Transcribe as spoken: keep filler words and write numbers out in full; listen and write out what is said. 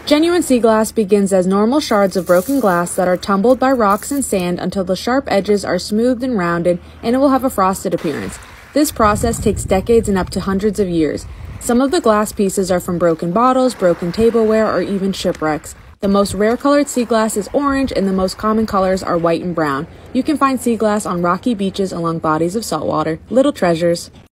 Genuine sea glass begins as normal shards of broken glass that are tumbled by rocks and sand until the sharp edges are smoothed and rounded, and it will have a frosted appearance. This process takes decades and up to hundreds of years. Some of the glass pieces are from broken bottles, broken tableware, or even shipwrecks. The most rare colored sea glass is orange, and the most common colors are white and brown. You can find sea glass on rocky beaches along bodies of saltwater. Little treasures.